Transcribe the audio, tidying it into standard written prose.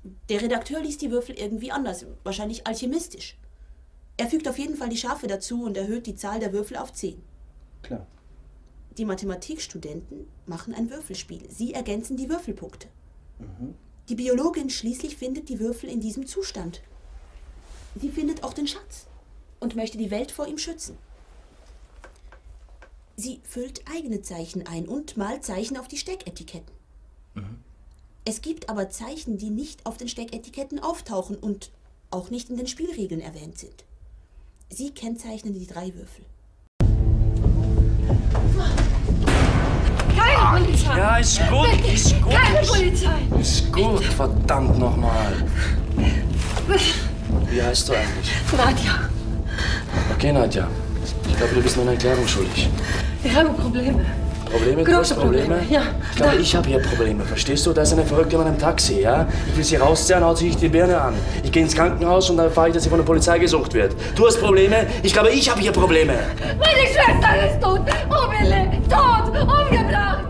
Der Redakteur liest die Würfel irgendwie anders, wahrscheinlich alchemistisch. Er fügt auf jeden Fall die Schafe dazu und erhöht die Zahl der Würfel auf 10. Klar. Die Mathematikstudenten machen ein Würfelspiel. Sie ergänzen die Würfelpunkte. Die Biologin schließlich findet die Würfel in diesem Zustand. Sie findet auch den Schatz und möchte die Welt vor ihm schützen. Sie füllt eigene Zeichen ein und malt Zeichen auf die Stecketiketten. Es gibt aber Zeichen, die nicht auf den Stecketiketten auftauchen und auch nicht in den Spielregeln erwähnt sind. Sie kennzeichnen die 3 Würfel. Keine Polizei! Ja, ist gut, Bitte, ist gut. keine Polizei! Ist gut, verdammt nochmal. Wie heißt du eigentlich? Nadja, Okay, Nadja. Ich glaube, du bist mir eine Erklärung schuldig. wir haben Probleme. Probleme? Große Probleme, ja. Ich glaube, ich habe hier Probleme, verstehst du? Da ist eine Verrückte in meinem Taxi, ja? Ich will sie rausziehen, haut sich die Birne an. Ich gehe ins Krankenhaus und dann erfahre ich, dass sie von der Polizei gesucht wird. Du hast Probleme? Ich glaube, ich habe hier Probleme. Meine Schwester ist tot! Oh, Wille! Tot! Umgebracht!